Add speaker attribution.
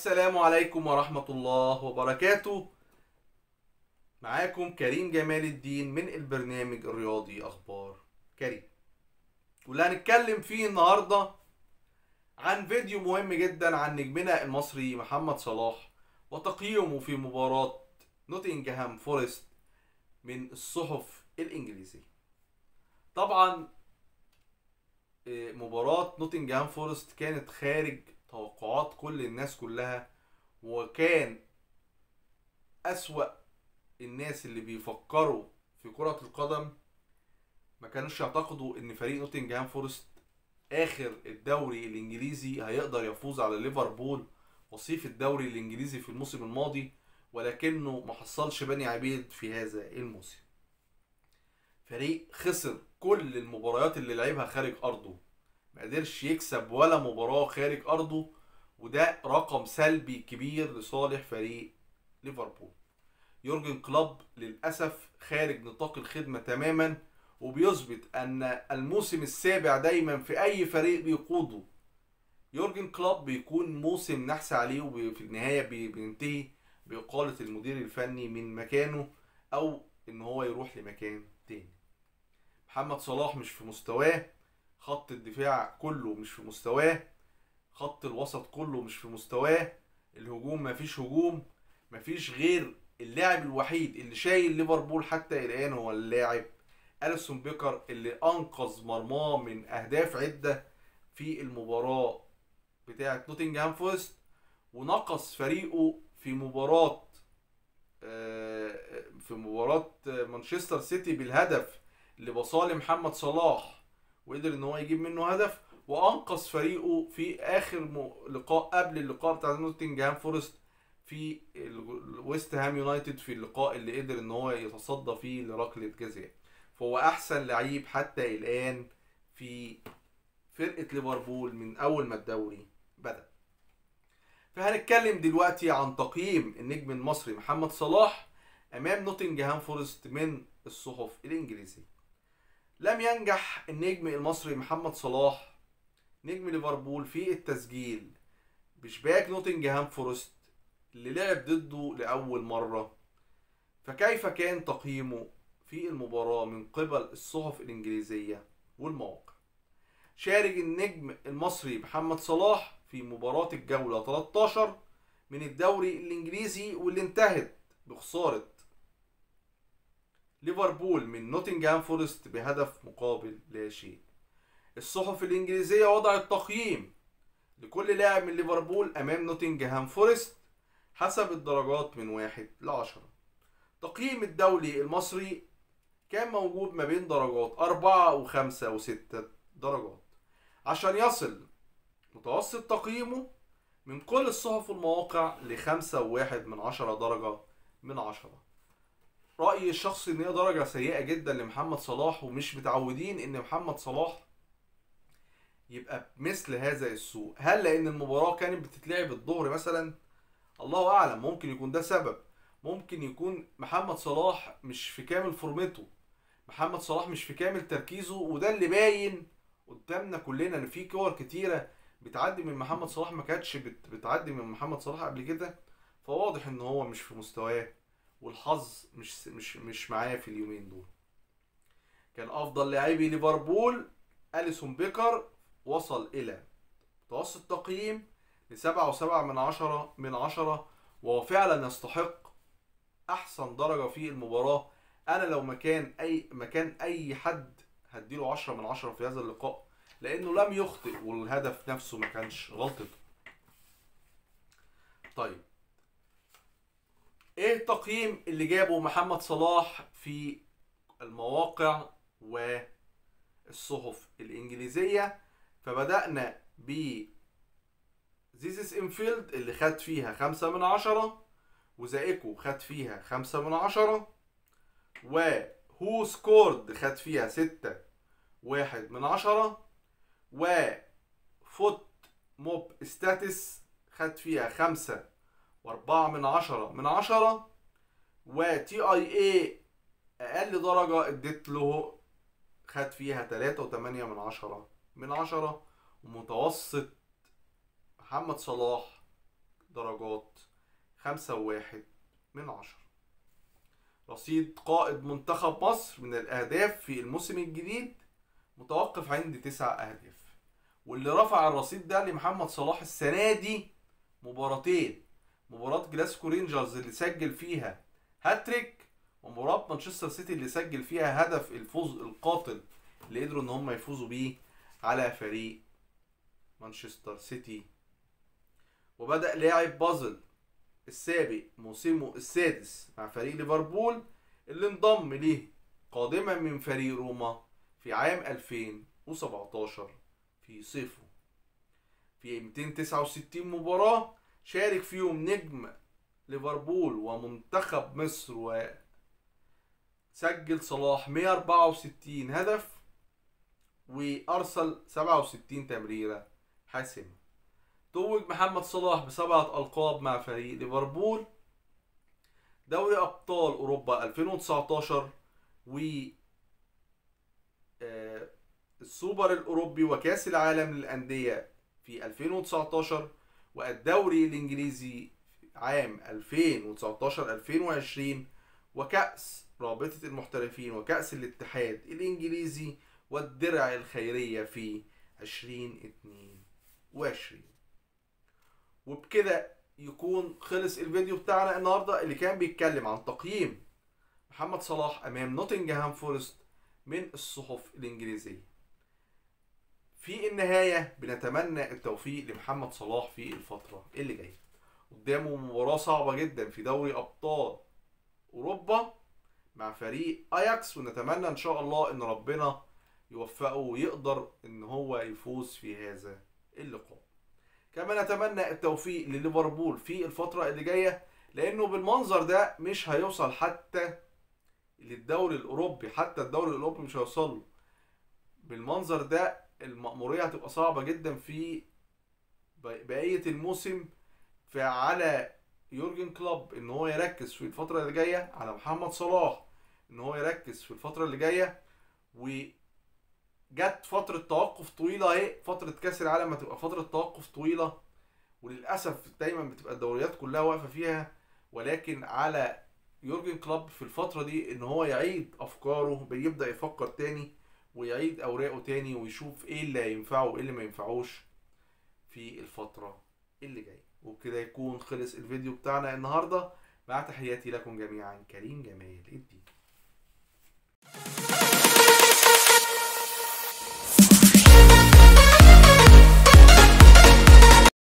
Speaker 1: السلام عليكم ورحمة الله وبركاته. معاكم كريم جمال الدين من البرنامج الرياضي أخبار كريم، واللي هنتكلم فيه النهاردة عن فيديو مهم جدا عن نجمنا المصري محمد صلاح وتقييمه في مباراة نوتنجهام فورست من الصحف الإنجليزية. طبعا مباراة نوتنجهام فورست كانت خارج توقعات كل الناس كلها، وكان أسوأ الناس اللي بيفكروا في كرة القدم ما كانوش يعتقدوا ان فريق نوتنجهام فورست اخر الدوري الانجليزي هيقدر يفوز على ليفربول وصيف الدوري الانجليزي في الموسم الماضي، ولكنه ما حصلش بني عبيد في هذا الموسم. فريق خسر كل المباريات اللي لعبها خارج ارضه، ما قدرش يكسب ولا مباراة خارج ارضه، وده رقم سلبي كبير لصالح فريق ليفربول. يورجن كلوب للأسف خارج نطاق الخدمة تماما، وبيثبت أن الموسم السابع دايما في أي فريق بيقوده يورجن كلوب بيكون موسم نحس عليه، وفي النهاية بينتهي بإقالة المدير الفني من مكانه أو إن هو يروح لمكان تاني. محمد صلاح مش في مستواه، خط الدفاع كله مش في مستواه، خط الوسط كله مش في مستواه، الهجوم مفيش هجوم، مفيش غير اللاعب الوحيد اللي شايل ليفربول حتى الآن هو اللاعب أليسون بيكر، اللي أنقذ مرماه من أهداف عدة في المباراة بتاعة نوتنجهام فورست، ونقص فريقه في مباراة مانشستر سيتي بالهدف اللي بصاله محمد صلاح وقدر ان هو يجيب منه هدف، وانقذ فريقه في اخر لقاء قبل اللقاء بتاع نوتنجهام فورست في ويست هام يونايتد، في اللقاء اللي قدر ان هو يتصدى فيه لركلة جزاء. فهو احسن لعيب حتى الان في فرقة ليفربول من اول ما الدوري بدأ. فهنتكلم دلوقتي عن تقييم النجم المصري محمد صلاح امام نوتنجهام فورست من الصحف الانجليزية. لم ينجح النجم المصري محمد صلاح نجم ليفربول في التسجيل بشباك نوتنجهام فورست اللي لعب ضده لأول مرة، فكيف كان تقييمه في المباراة من قبل الصحف الإنجليزية والمواقع؟ شارك النجم المصري محمد صلاح في مباراة الجولة 13 من الدوري الإنجليزي، واللي انتهت بخسارة ليفربول من نوتنجهام فورست بهدف مقابل لا شيء. الصحف الإنجليزية وضعت تقييم لكل لاعب من ليفربول أمام نوتنجهام فورست حسب الدرجات من 1 ل10. تقييم الدولي المصري كان موجود ما بين درجات 4 و5 و6 درجات، عشان يصل متوسط تقييمه من كل الصحف والمواقع ل5.1 درجة من 10. رأيي الشخصي ان هي درجة سيئة جدا لمحمد صلاح، ومش متعودين ان محمد صلاح يبقى بمثل هذا السوء. هل لان المباراة كانت بتتلعب الظهر مثلا؟ الله اعلم، ممكن يكون ده سبب. ممكن يكون محمد صلاح مش في كامل فورمته، محمد صلاح مش في كامل تركيزه، وده اللي باين قدامنا كلنا ان في كور كتيرة بتعدي من محمد صلاح ما كانتش بتعدي من محمد صلاح قبل كده. فواضح ان هو مش في مستواه، والحظ مش معاه في اليومين دول. كان افضل لاعبي ليفربول أليسون بيكر، وصل الى متوسط تقييم ل7.7 من 10، وهو فعلا يستحق احسن درجة في المباراة. انا لو مكان اي حد هديله 10 من 10 في هذا اللقاء، لانه لم يخطئ والهدف نفسه ما كانش غلطته. طيب، ايه التقييم اللي جابه محمد صلاح في المواقع والصحف الانجليزية؟ فبدأنا ب زيزس انفيلد اللي خد فيها 5 من 10، وزائكو خد فيها 5 من 10، وهو سكورد خد فيها 6.1 من 10، وفوت موب ستاتس خد فيها 5.4 من 10، وتي اي اي اقل درجة اديت له خد فيها 3.8 من 10، ومتوسط محمد صلاح درجات 5.1. رصيد قائد منتخب مصر من الأهداف في الموسم الجديد متوقف عند 9 أهداف. واللي رفع الرصيد ده لمحمد صلاح السنة دي مباراتين: مباراة جلاسكو رينجرز اللي سجل فيها هاتريك، ومباراة مانشستر سيتي اللي سجل فيها هدف الفوز القاتل اللي قدروا ان هم يفوزوا بيه على فريق مانشستر سيتي. وبدأ لاعب بازل السابق موسمه السادس مع فريق ليفربول اللي انضم ليه قادما من فريق روما في عام 2017 في صيفه. في 269 مباراة شارك فيهم نجم ليفربول ومنتخب مصر، وسجل صلاح 164 هدف وأرسل 67 تمريرة حاسمة. توج محمد صلاح ب7 ألقاب مع فريق ليفربول: دوري أبطال أوروبا 2019 و السوبر الأوروبي وكأس العالم للأندية في 2019، والدوري الإنجليزي عام 2019-2020، وكأس رابطة المحترفين وكأس الاتحاد الإنجليزي، والدرع الخيرية في 2022. وبكده يكون خلص الفيديو بتاعنا النهاردة اللي كان بيتكلم عن تقييم محمد صلاح أمام نوتنغهام فورست من الصحف الإنجليزية. في النهاية بنتمنى التوفيق لمحمد صلاح في الفترة اللي جاية. قدامه مباراة صعبة جدا في دوري أبطال أوروبا مع فريق أياكس، ونتمنى إن شاء الله إن ربنا يوفقه ويقدر إن هو يفوز في هذا اللقاء. كما نتمنى التوفيق لليفربول في الفترة اللي جاية، لأنه بالمنظر ده مش هيوصل حتى للدوري الأوروبي، حتى الدوري الأوروبي مش هيوصل له. بالمنظر ده المأمورية هتبقى صعبة جدا في بقية الموسم، فعلى يورجن كلوب ان هو يركز في الفترة اللي جاية، على محمد صلاح ان هو يركز في الفترة اللي جاية. وجت فترة توقف طويلة اهي، فترة كأس العالم هتبقى فترة توقف طويلة، وللأسف دايما بتبقى الدوريات كلها واقفة فيها. ولكن على يورجن كلوب في الفترة دي ان هو يعيد افكاره، بيبدأ يفكر تاني ويعيد اوراقه تاني ويشوف ايه اللي هينفعه وايه اللي ما ينفعوش في الفترة اللي جاية. وبكده يكون خلص الفيديو بتاعنا النهاردة. مع تحياتي لكم جميعا، كريم جمال الدين.